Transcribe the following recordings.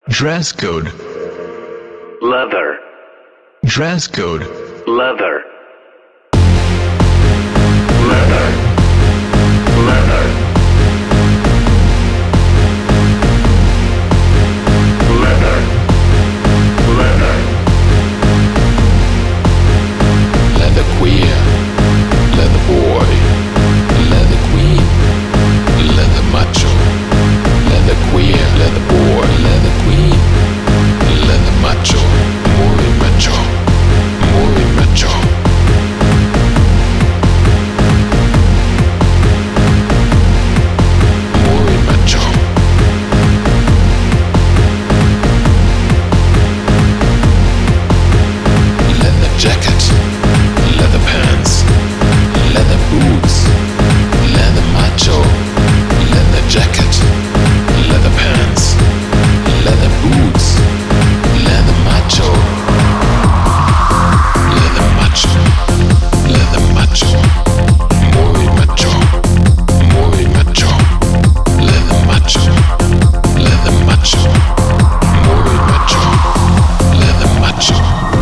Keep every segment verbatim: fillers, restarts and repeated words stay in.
Dress code. Leather. Dress code. Leather. Leather. Leather. Leather. Leather. Leather queer, leather boy, leather queen, leather macho, leather queer, leather boy, leather queen, leather macho, muy macho, muy macho. Muy macho. Leather jacket, leather pants, leather boots, leather macho, leather jacket, leather pants, leather boots, leather macho, leather macho, leather macho, muy macho, muy macho, leather macho, leather macho, muy macho, leather macho.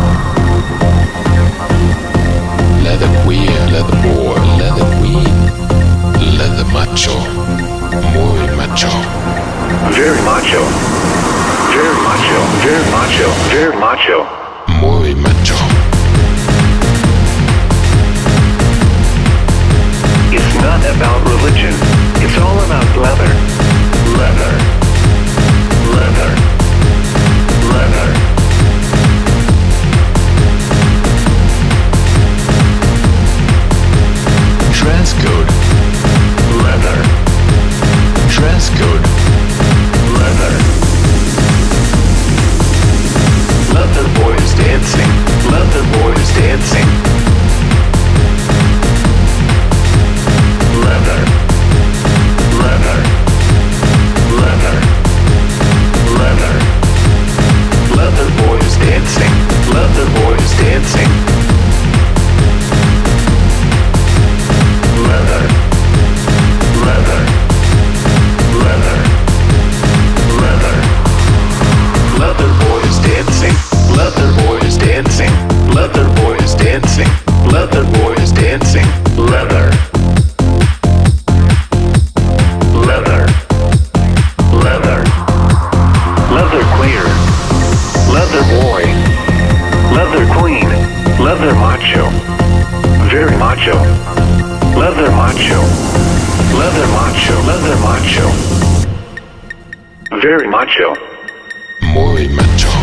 Leather queer, leather boy, leather queen, leather macho, muy macho. Very macho. Very macho. Very macho. Very macho. Muy macho. It's not about religion. It's all about leather. Leather. Leather. Leather. Dress code. Leather. Dress code. Leather. Leather boys dancing. Leather boys dancing. Leather. Leather. Leather. Leather. Leather boys dancing. Leather boys dancing. Leather. Leather. Leather. Leather. Leather boys dancing. Leather boys dancing. Leather boys dancing. Leather boys dancing. Leather. Leather. Leather. Leather queer. Leather boy. Leather queen. Leather macho. Very macho. Leather macho. Leather macho. Leather macho. Very macho. Muy macho.